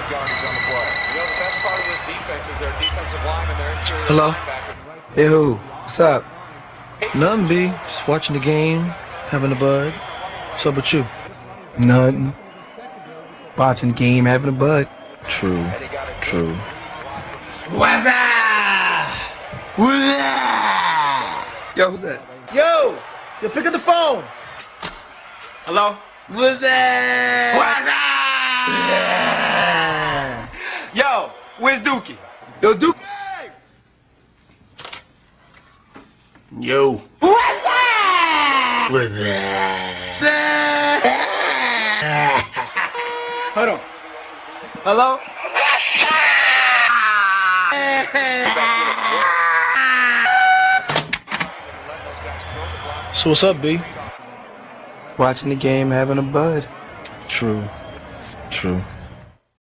yardage on the play. You know, the best part of this defense is their defensive line and their interior Hello? linebacker. Hey, who? What's up? Nothing, B. Just watching the game, having a bud. What's up with you? Nothing. Watching the game, having a bud. True. True. What's up? What's up? Yo, who's that? Yo, pick up the phone. Hello? What's that? What's up? Yo, where's Dookie? Yo, Duke. Yo. What's up? What's up? Hold on. Hello? So what's up, B? Watching the game, having a bud. True. True.